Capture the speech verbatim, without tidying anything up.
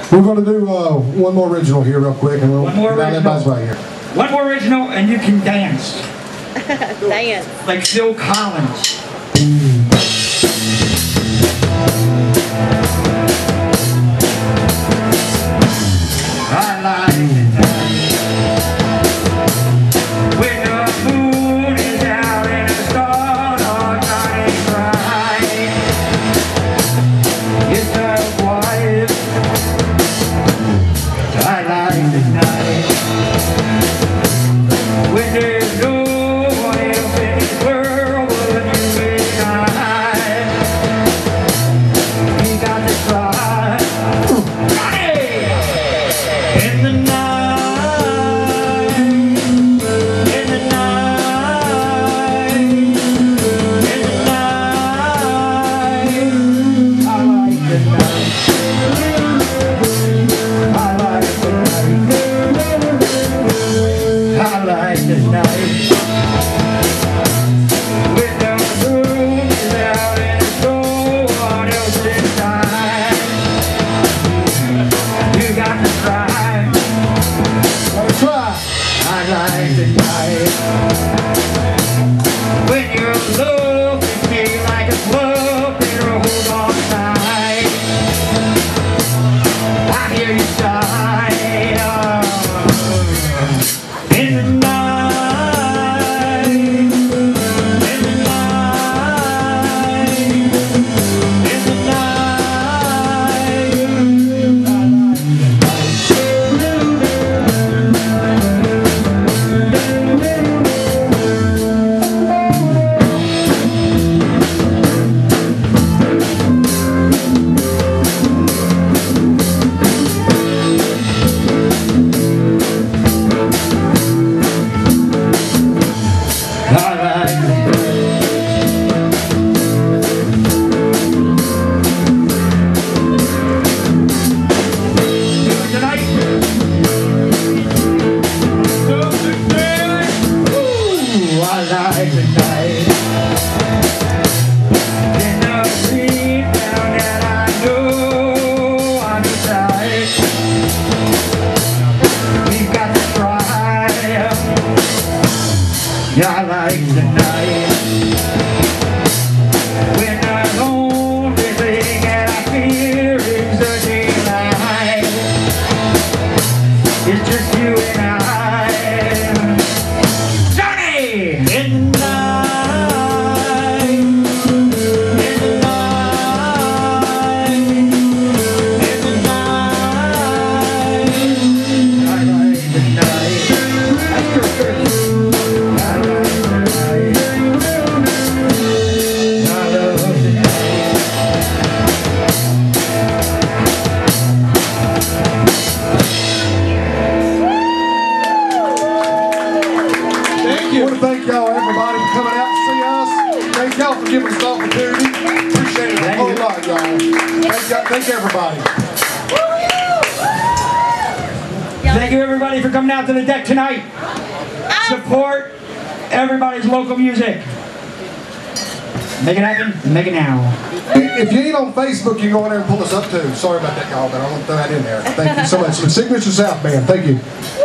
We're going to do uh, one more original here real quick, and we'll one more original. Right here. One more original, and you can dance. Dance. Like Phil Collins. I like it when the moon is out and the stars are shining bright. It's so quiet. I like the night when there's no one else in this world but you and I. We got to try. In the night, in the night, in the night, I like the night. I like the night. I like the night. When the moon is out and there's no one else inside, you got to try. Try. I like the night when you're looking me like a glove and you're hold on tight. I hear you sigh. Oh. In the night, in the night, in the night, I like the night when I'm only thing and I fear is the daylight. It's just you and I, Johnny. In the night, in the night, in the night, I like the night. That's your first. I want to thank y'all, everybody, for coming out to see us. Thank y'all for giving us the opportunity. Appreciate it a whole lot, y'all. Thank, y'all, thank everybody. Thank you, everybody, for coming out to the deck tonight. Support everybody's local music. Make it happen. Make it now. If you ain't on Facebook, you can go in there and pull us up too. Sorry about that, y'all, but I want to throw that in there. Thank you so much. The Signature South Band. Thank you.